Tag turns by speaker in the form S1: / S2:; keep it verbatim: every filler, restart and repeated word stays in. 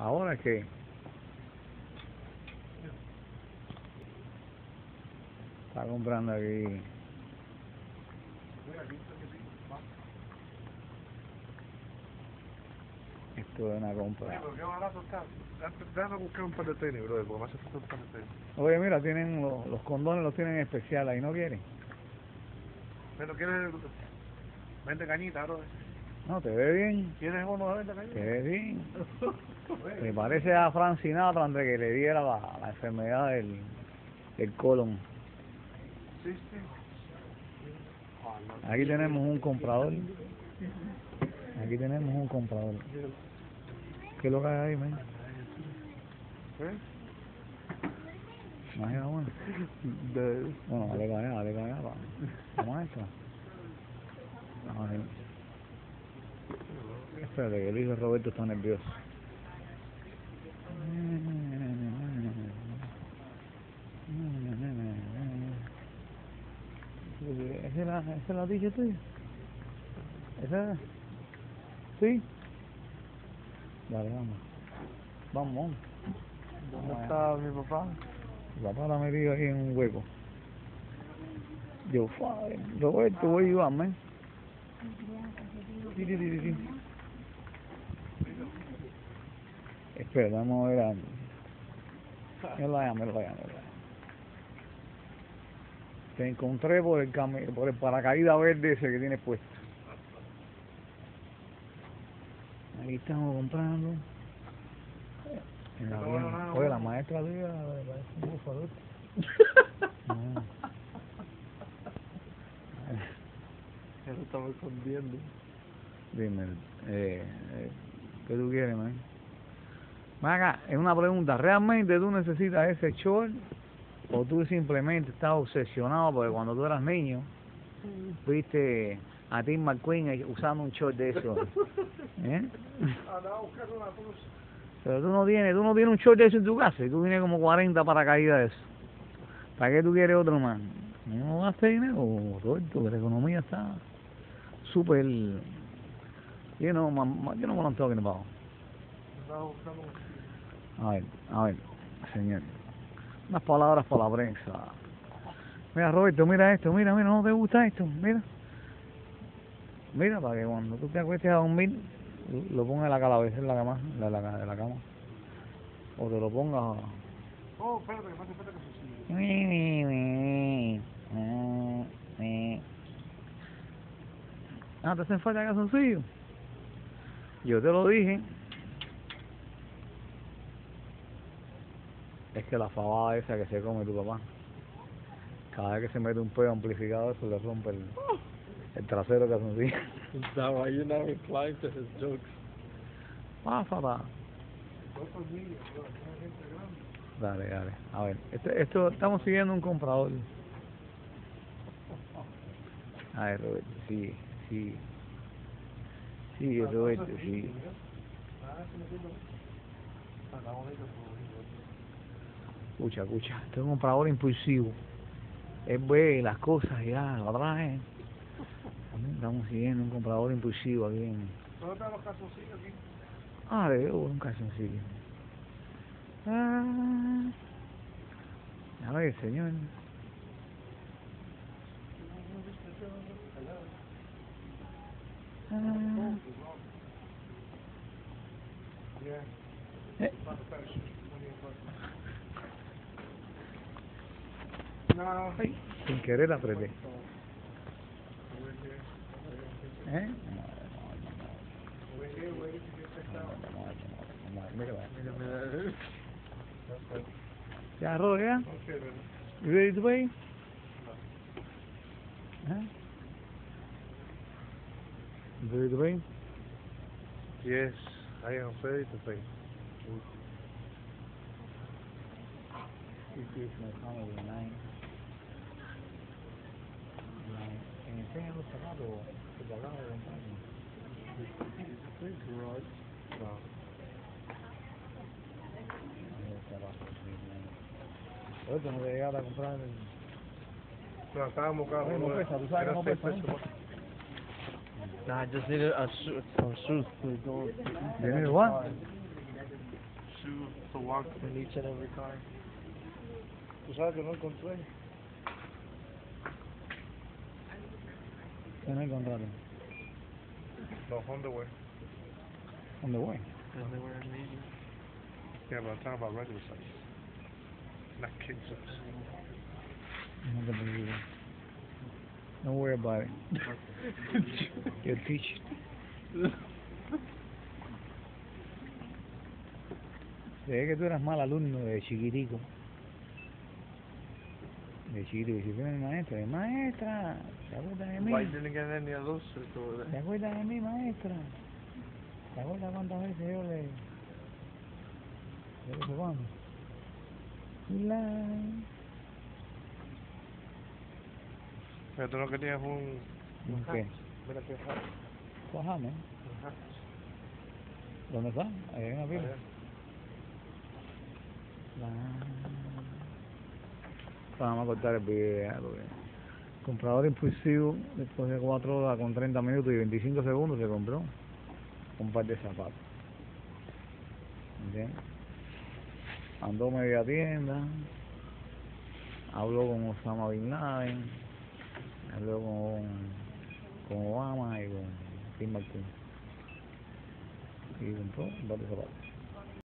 S1: Ahora es que está comprando aquí. Esto es una compra.
S2: Oye, pero qué barato está. Déjame buscar un par de tenis, brother, porque me hace falta un par de tenis.
S1: Oye, mira, tienen los, los condones los tienen en especial ahí, ¿no quieren?
S2: Pero quieres vende cañita, brother.
S1: No, te ve bien,
S2: ¿Quieres uno de vende cañita?
S1: te ve bien. Me parece a Frank Sinatra antes que le diera la, la enfermedad del, del colon.
S2: Sí, sí. Ah, no.
S1: Aquí tenemos un comprador. Aquí tenemos un comprador. ¿Qué es lo que hay ahí, man?
S2: ¿Eh?
S1: ¿No hay nada bueno?
S2: De...
S1: Bueno, dale para allá, dale para allá. Vamos a esto. A ver. Espérate, que el hijo de Roberto está nervioso. ¿Esa es la, esa es la ticha tuya? ¿Esa es? ¿Sí? Dale, vamos. Vamos, vamos.
S2: ¿Dónde está mi papá?
S1: Mi papá la ha metido ahí en un hueco. Yo, father, Roberto, where you at, man? Sí, sí, sí, sí. Espera, vamos a ver a... Míralo allá, míralo allá, míralo allá. Te encontré por el, cami... por el paracaídas verde ese que tienes puesto. Ahí estamos comprando. En la
S2: No, no, no,
S1: Oye,
S2: no.
S1: la maestra tuya parece un búfalo. No.
S2: Él lo estaba escondiendo.
S1: Dime, eh, eh, ¿qué tú quieres, man? Ven acá, es una pregunta, ¿realmente tú necesitas ese short o tú simplemente estás obsesionado porque cuando tú eras niño viste a Tim McQueen usando un short de eso? ¿Eh?
S2: Andaba a buscar una cosa.
S1: Pero tú no tienes, tú no tienes un short de eso en tu casa y tú tienes como cuarenta paracaídas de eso. ¿Para qué tú quieres otro más? No gastes dinero, Roberto, que la economía está súper... You know, you know what I'm talking about.
S2: Andaba buscando un...
S1: A ver, a ver, señor. Unas palabras para la prensa. Mira, Roberto, mira esto, mira, mira, ¿no te gusta esto? Mira. Mira, para que cuando tú te acuestes a dormir, lo pongas en la cabeza, en la cama, la, la, la, la cama. O te lo pongas...
S2: Oh, espérate, que me hace falta que se siga.
S1: Ah, ¿te hacen falta calzoncillos? Yo te lo dije. Es que la fabada esa que se come tu papá, cada vez que se mete un pedo amplificado, eso le rompe el, el trasero calzoncillo.
S2: That why you're not replying to his jokes?
S1: Ah, fabada. Dale, dale. A ver, este, esto, estamos siguiendo un comprador. A ver, Roberto, sí, sí. Sí, Roberto, sí. Escucha, escucha, este es un comprador impulsivo. Él ve las cosas y ya, lo trae. Estamos siguiendo un comprador impulsivo aquí en...
S2: ¿Dónde están los calzoncillos aquí?
S1: Ah, le veo un calzoncillo. Ah, a ver, señor. Ah. Eh.
S2: No.
S1: Ay, sin querer apreté. ¿Eh?
S2: Mira, mira.
S1: Ya, Ro, ya? You ready to pay? Huh? You ready to pay?
S2: Yes, I am ready to pay.
S1: This is my family nine. Nine. Enseña los zapatos que te acabo de comprar.
S2: Thank you, Rod. No.
S1: Oye, no te llegaste a comprar el...
S2: No, estábamos buscando.
S1: Oye, no pesa, tú sabes que no pesa, ¿no?
S2: Nah, I just needed a shoe, some shoes to go.
S1: You need what?
S2: to walk
S3: in each and every car.
S2: tú sabes que no encontré
S1: ¿Qué no encontraron?
S2: los underwear.
S1: ¿Dónde voy?
S3: And they were in medium.
S2: Yeah, but I'm talking about regular size, not kid size.
S1: No te preocupes. No worry about it. You'll teach. Se ve que tú eras mal alumno de chiquitico. De chiquitico. Y si viene mi maestra, mi maestra, ¿se acuerda de mí?
S2: Why didn't get any of those shirts over
S1: ¿Se
S2: there?
S1: acuerda de mí, maestra? ¿Se acuerda cuántas veces yo le... yo le dije cuándo? La...
S2: Pero tú no querías un...
S1: ¿Un qué?
S2: Mira que hat.
S1: Cojame.
S2: Un hat.
S1: ¿Dónde está? Ahí hay una pila.
S2: Allá.
S1: La... Vamos a cortar el video ya, porque... Comprador impulsivo, después de cuatro horas con treinta minutos y veinticinco segundos se compró un par de zapatos. ¿Entiendes? Andó media tienda, habló con Osama Bin Laden, habló con, con Obama y con Tim Martín. Y compró un par de zapatos.